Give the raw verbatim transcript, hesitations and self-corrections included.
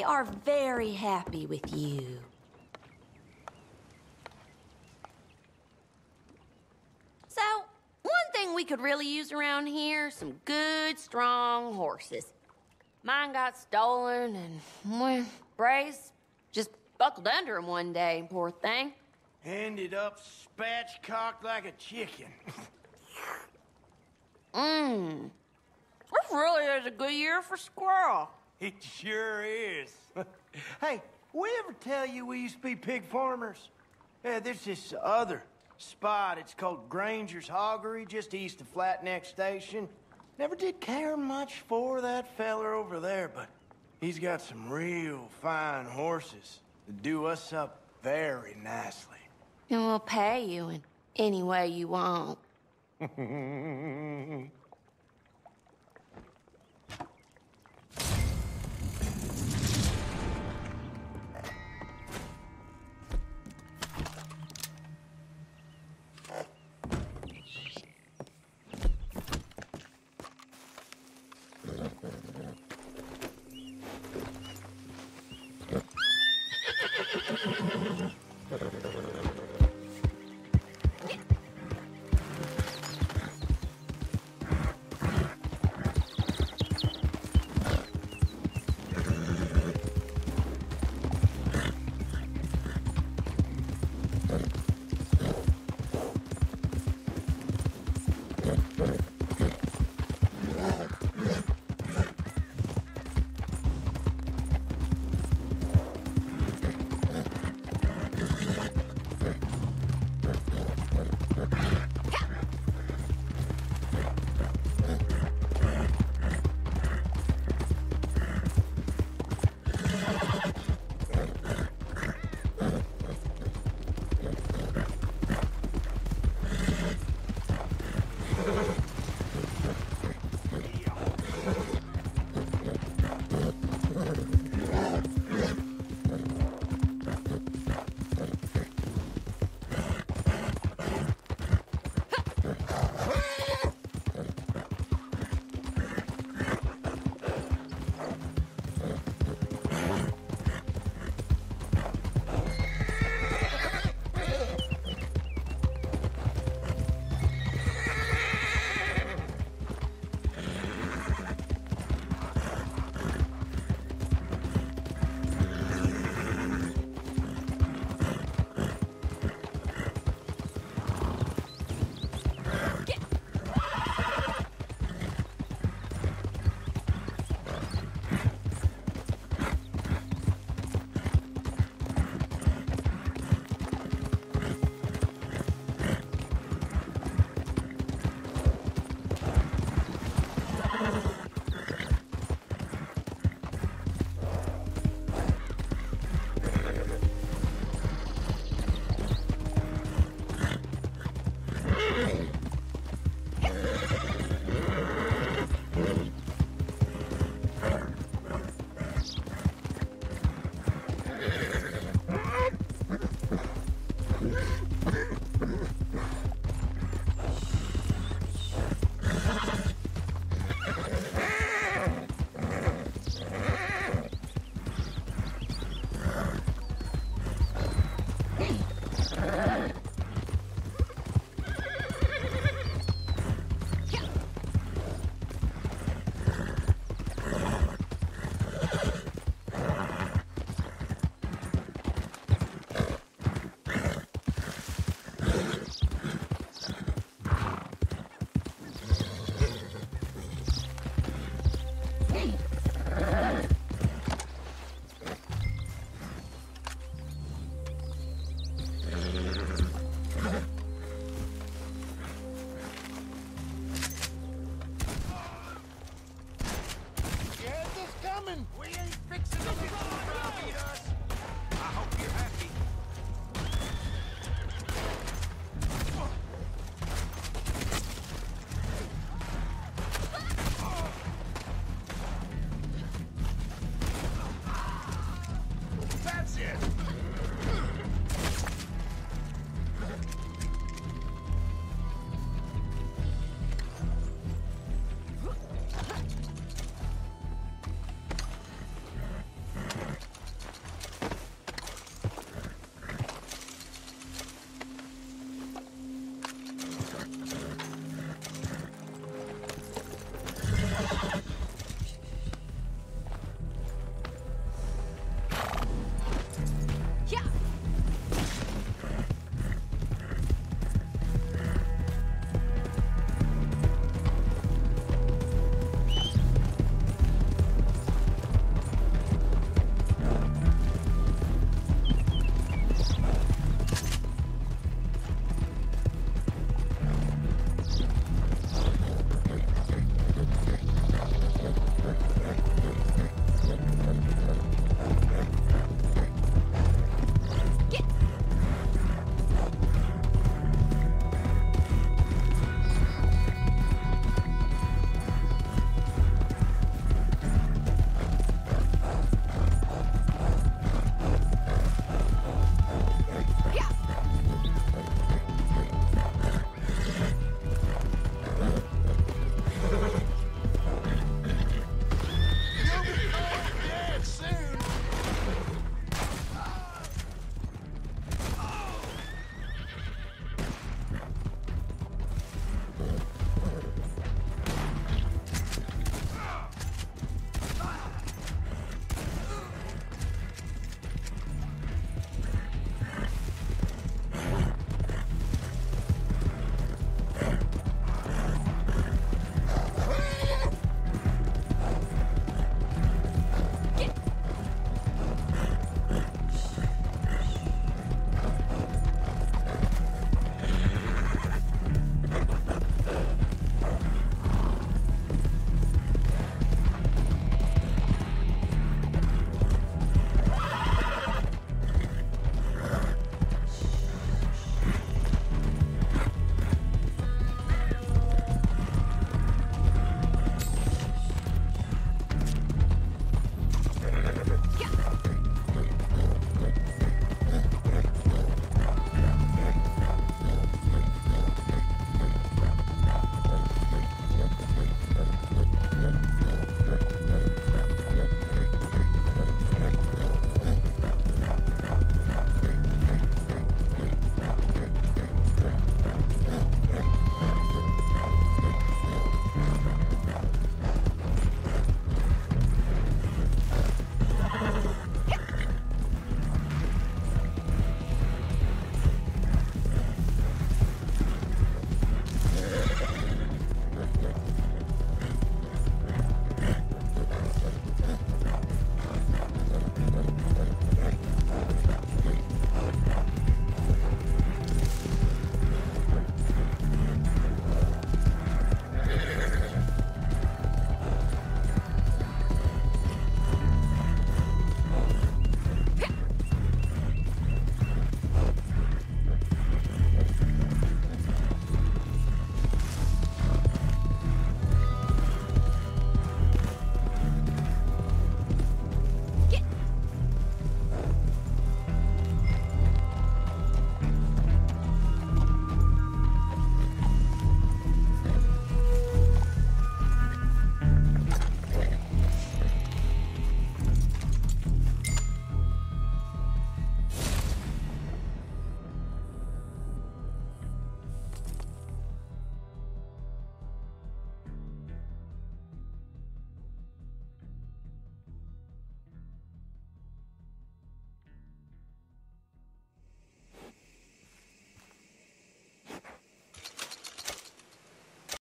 are very happy with you. So, one thing we could really use around here, some good, strong horses. Mine got stolen and, well, Brace just buckled under him one day, poor thing. Ended up spatchcocked like a chicken. Mmm. This really is a good year for squirrel. It sure is. Hey, we ever tell you we used to be pig farmers? Yeah, there's this other spot. It's called Granger's Hoggery, just east of Flatneck Station. Never did care much for that feller over there, but he's got some real fine horses that do us up very nicely. And we'll pay you in any way you want.